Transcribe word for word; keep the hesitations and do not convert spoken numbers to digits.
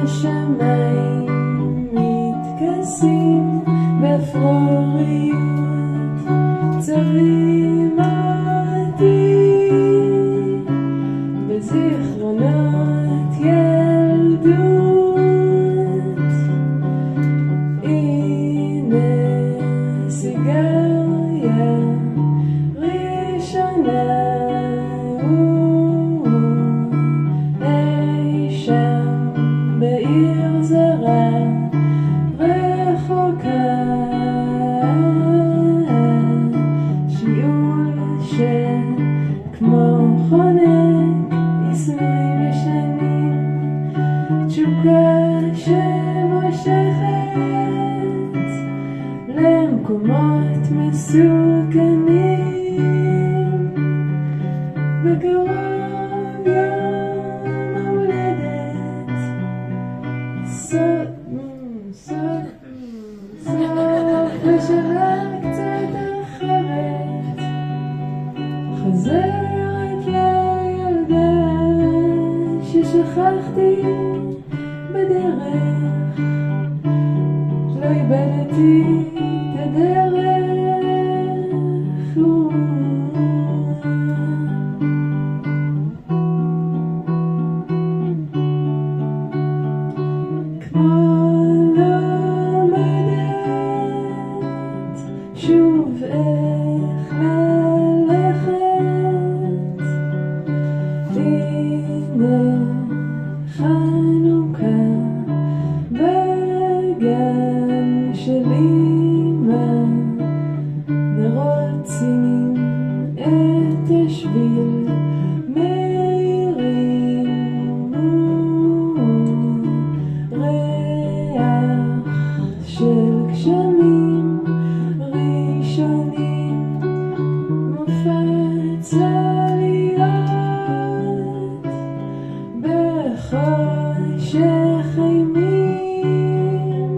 השמיים מתכסים באפרוריות צובעים אותי בזיכרונות ילדות. הנה סיגריה ראשונה אי שם בעיר זרה רחוקה, שיעול שכמו חונק ייסורים ישנים, תשוקה שמושכת למקומות מסוכנים. בקרוב יום ההולדת, סוף סוף סוף לשנה קצת אחרת, חוזרת לילדה ששכחתי בדרך, לא איבדתי את הדרך. שוב איך ללכת, הנה חנוכה בגן של אמא, נרות צינים את השביל מאירים, ריח של גשמים ראשונים מופץ לעליות בחושך אימים.